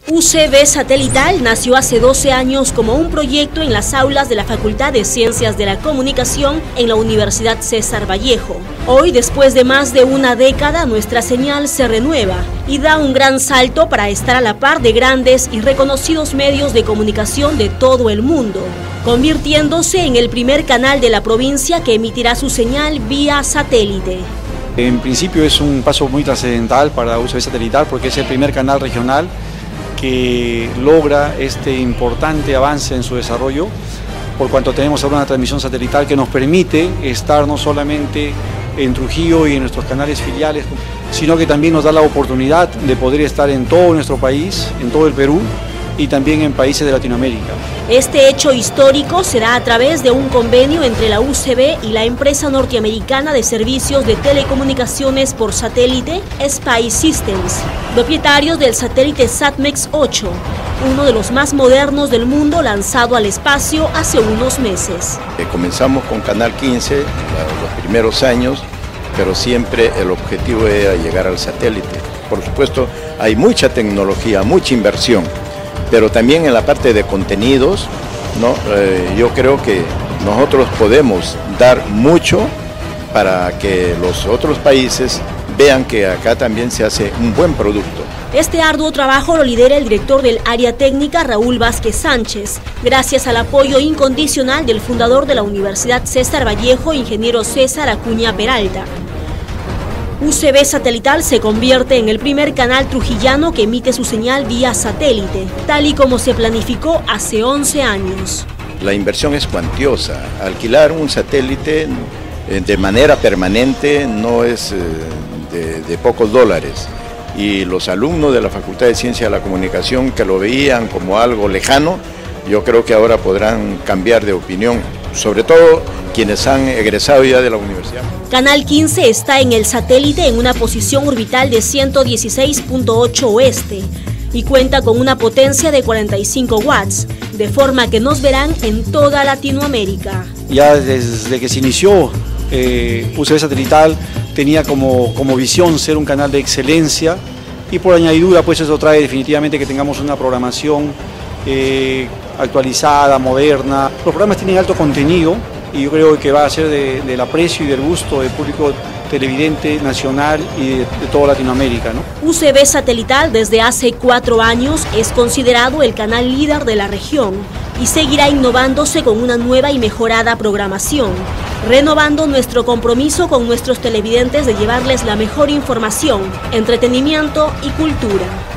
UCB Satelital nació hace 12 años como un proyecto en las aulas de la Facultad de Ciencias de la Comunicación en la Universidad César Vallejo. Hoy, después de más de una década, nuestra señal se renueva y da un gran salto para estar a la par de grandes y reconocidos medios de comunicación de todo el mundo, convirtiéndose en el primer canal de la provincia que emitirá su señal vía satélite. En principio es un paso muy trascendental para UCB Satelital porque es el primer canal regional que logra este importante avance en su desarrollo, por cuanto tenemos ahora una transmisión satelital que nos permite estar no solamente en Trujillo y en nuestros canales filiales, sino que también nos da la oportunidad de poder estar en todo nuestro país, en todo el Perú y también en países de Latinoamérica. Este hecho histórico será a través de un convenio entre la UCB y la empresa norteamericana de servicios de telecomunicaciones por satélite Spice Systems, propietarios del satélite SatMex 8, uno de los más modernos del mundo, lanzado al espacio hace unos meses. Comenzamos con Canal 15 los primeros años, pero siempre el objetivo era llegar al satélite. Por supuesto, hay mucha tecnología, mucha inversión, pero también en la parte de contenidos, ¿no? Yo creo que nosotros podemos dar mucho para que los otros países vean que acá también se hace un buen producto. Este arduo trabajo lo lidera el director del área técnica, Raúl Vázquez Sánchez, gracias al apoyo incondicional del fundador de la Universidad César Vallejo, ingeniero César Acuña Peralta. UCB Satelital se convierte en el primer canal trujillano que emite su señal vía satélite, tal y como se planificó hace 11 años. La inversión es cuantiosa. Alquilar un satélite de manera permanente no es de pocos dólares. Y los alumnos de la Facultad de Ciencias de la Comunicación que lo veían como algo lejano, yo creo que ahora podrán cambiar de opinión, sobre todo quienes han egresado ya de la universidad. Canal 15 está en el satélite en una posición orbital de 116.8 oeste y cuenta con una potencia de 45 watts, de forma que nos verán en toda Latinoamérica. Ya desde que se inició UCB Satelital tenía como visión ser un canal de excelencia y por añadidura pues eso trae definitivamente que tengamos una programación actualizada, moderna. Los programas tienen alto contenido y yo creo que va a ser del aprecio y del gusto del público televidente nacional y de toda Latinoamérica, ¿no? UCB Satelital desde hace 4 años es considerado el canal líder de la región y seguirá innovándose con una nueva y mejorada programación, renovando nuestro compromiso con nuestros televidentes de llevarles la mejor información, entretenimiento y cultura.